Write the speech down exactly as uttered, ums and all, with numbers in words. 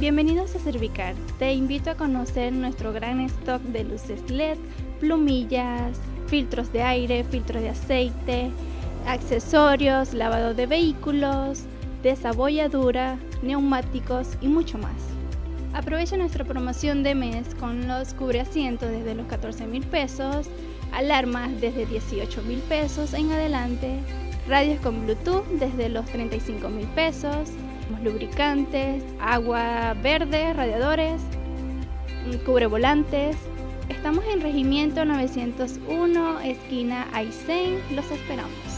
Bienvenidos a Servicar. Te invito a conocer nuestro gran stock de luces L E D, plumillas, filtros de aire, filtros de aceite, accesorios, lavado de vehículos, desabolladura, neumáticos y mucho más. Aprovecha nuestra promoción de mes con los cubreasientos desde los catorce mil pesos, alarmas desde dieciocho mil pesos en adelante, radios con Bluetooth desde los treinta y cinco mil pesos, lubricantes, agua verde, radiadores, cubrevolantes. Estamos en Regimiento novecientos uno, esquina Aysén. Los esperamos.